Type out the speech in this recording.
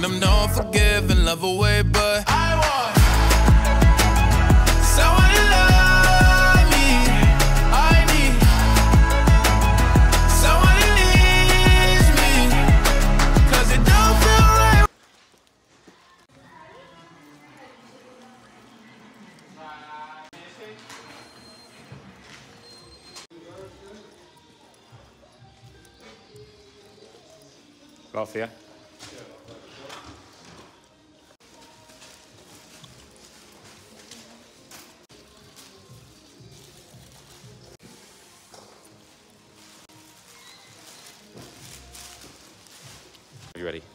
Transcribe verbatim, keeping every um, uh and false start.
them don't forgive and love away, but I want someone to love me. I need someone who needs me, 'cause it don't feel right. Gracias. You ready?